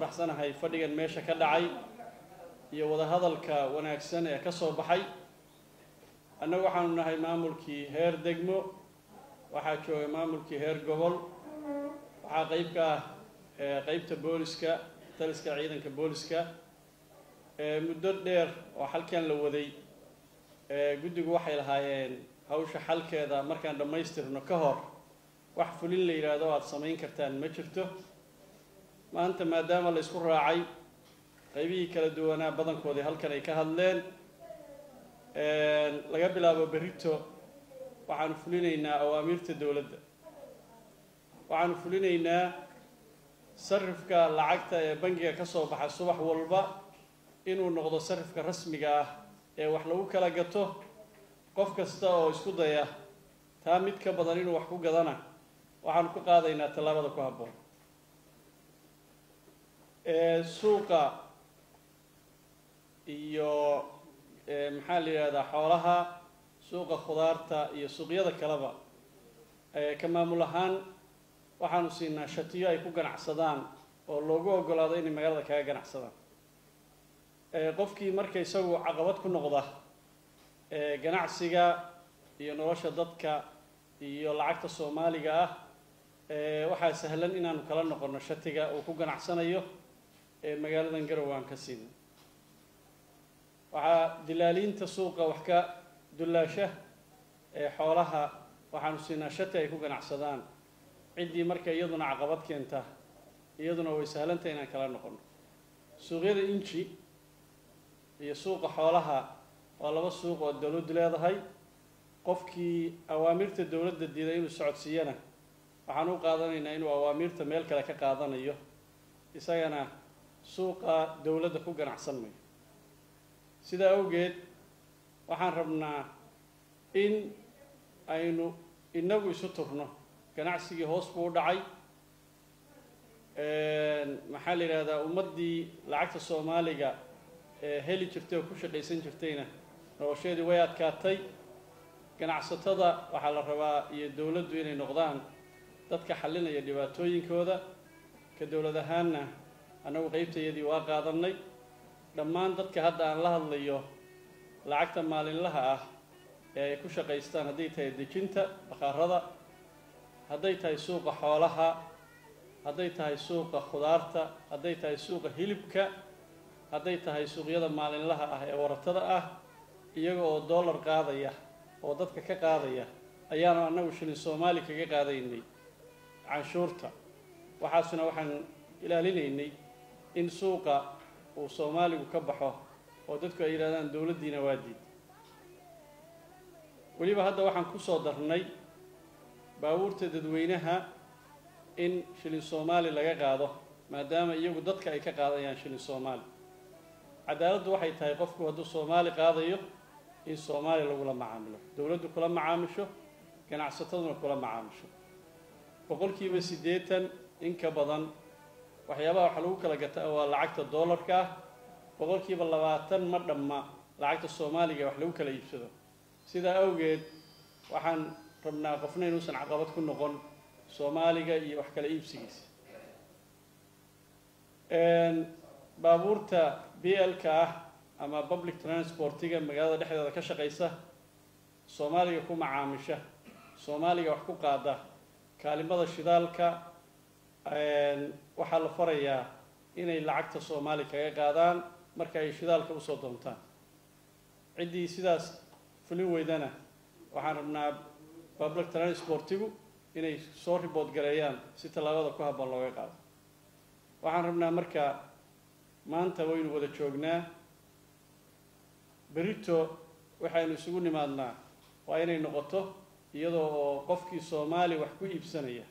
faraxsanahay fadhigan meesha ka dhacay iyo wada hadalka wanaagsan ee ka soo baxay. annagu waxaanu nahay maamulkii heer degmo, waxaa jooga maamulkii heer gobol, waxaa qayb ka ah qaybta booliska, taliska ciidanka booliska. muddo dheer oo halkan la waday guddigu waxay lahaayeen hawsha xalkeeda markaan dhammaystirno ka hor wax fulin la yiraahdo aad samayn kartaan ma jirto. maanta maadaama la isku raacay qaybihii kala duwanaa badankoodii halkan ay ka hadleen, laga bilaabo berrito waxaanu fulinaynaa awaamiirta dowladda. waxaanu fulinaynaa sarifka lacagta ee bangiga ka soo baxa subax walba inuu noqdo sarifka rasmiga ah ee wax lagu kala gato. qof kasta oo isku daya taa mid ka badan inuu wax ku gadana waxaanu ku qaadaynaa tallaabada ku habboon. suuqa iyo maxaa la yidhahdaa xoolaha, suuqa khudaarta iyo suuqyada kaleba ka maamul ahaan waxaanu siinaa shatiyo ay ku ganacsadaan oo loogu oggolaado inay magaalada kaga ganacsadaan. qofkii marka isagu caqabad ku noqda ganacsiga iyo nolosha dadka iyo lacagta Soomaaliga ah, waxaa sahlan inaanu kala noqono shatiga uu ku ganacsanayo magaaladan Garowe aan ka siin. waxaa dilaaliinta suuqa wax ka dullaasha xoolaha waxaanu siinaa shati ay ku ganacsadaan. ciddii marka iyaduna caqabad keenta iyaduna way sahlantahay inaan kala noqono. suuqyada inji iyo suuqa xoolaha waa laba suuq oo dawladdu leedahay. qofkii awaamirta dowladda diiday inuu socodsiiyana waxaan u qaadanaynaa inuu awaamirta meel kale ka qaadanayo, isagana suuqa dowladda ku ganacsan mayo. sidaa awgeed waxaan rabnaa in aynu inagu isu turno. ganacsigii hoos buu u dhacay. maxaa la yidhahdaa ummaddii lacagta Soomaaliga heli jirtay oo ku shaqaysan jirtayna nolosheedii way adkaatay. ganacsatada waxaa la rabaa iyo dowladdu inay noqdaan dadka xallinaya dhibaatooyinkooda. ka dowlad ahaanna annagu qaybtayadii waa qaadanay. dhammaan dadka hadda aan la hadlayo lacagta maalinlaha ah ee ay ku shaqaystaan, hadday tahay dejinta bakhaarada, hadday tahay suuqa xoolaha, hadday tahay suuqa khudaarta, hadday tahay suuqa hilibka, hadday tahay suuqyada maalinlaha ah ee waratada ah, iyaga oo dollar qaadaya oo dadka ka qaadaya ayaanu annagu shilin Soomaali kaga qaadaynay canshuurta. waxaasna waxaan ilaalinaynay in suuqa uu Soomaaligu ka baxo oo dadku ay yiraahdaan dowladdiina waa diid. weliba hadda waxaan ku soo darnay baabuurta dadweynaha in shilin Soomaali laga qaado maadaama iyagu dadka ay ka qaadayaan shilin Soomaali. cadaaladdu waxay tahay qofku hadduu Soomaali qaadayo in Soomaali lagula macaamilo, dowladdu kula macaamisho, ganacsataduna kula macaamisho. 80% in ka badan waxyaabaha waxa lagu kala gataa waa lacagta dollarka ah. 20% ma dhamma lacagta Soomaaliga wax lagu kala iibsado. sidaa awgeed waxaan rabnaa qofna inuusan caqabad ku noqon Soomaaliga iyo wax kala iibsigiisa. baabuurta BL-ka ah ama public transportiga magaalada dhexdeeda ka shaqaysa, Soomaaliga ku macaamisha, Soomaaliga wax ku qaada, kaalimada shidaalka waxaa la farayaa inay lacagta Soomaali kaga qaadaan marka ay shidaalka u soo doontaan. ciddii sidaas fulin weydana waxaan rabnaa public transportigu inay soo report gareeyaan si tallaabada ku habboon looga qaado. waxaan rabnaa marka maanta waynu wada joognaa. berrito waxaynu isugu nimaadnaa waa inay noqoto iyadoo oo qofkii Soomaali wax ku iibsanaya